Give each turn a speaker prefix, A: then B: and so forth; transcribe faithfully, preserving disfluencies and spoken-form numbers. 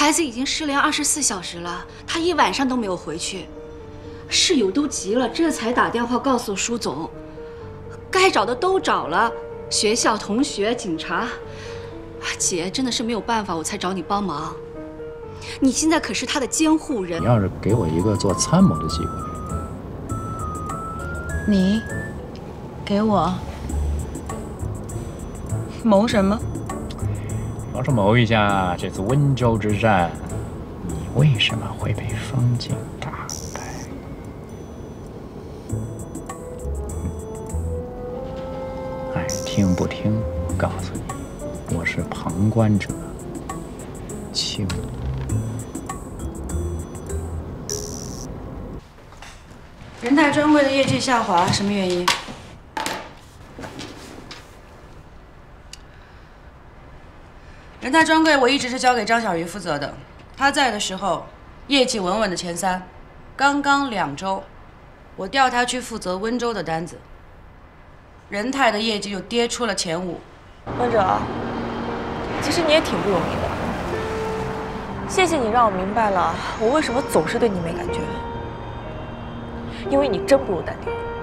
A: 孩子已经失联二十四小时了，他一晚上都没有回去，室友都急了，这才打电话告诉舒总。该找的都找了，学校、同学、警察。姐，真的是没有办法，我才找你帮忙。你现在可是他的监护人。
B: 你要是给我一个做参谋的机会，
C: 你给我谋什么？
B: 要是谋一下这次温州之战，你为什么会被方景打败？爱听不听，我告诉你，我是旁观者清。
D: 人泰专柜的业绩下滑，什么原因？人泰专柜我一直是交给张小鱼负责的，他在的时候，业绩稳稳的前三。刚刚两周，我调他去负责温州的单子，人泰的业绩就跌出了前五。
E: 温哲，其实你也挺不容易的。谢谢你让我明白了，我为什么总是对你没感觉。因为你真不如淡定。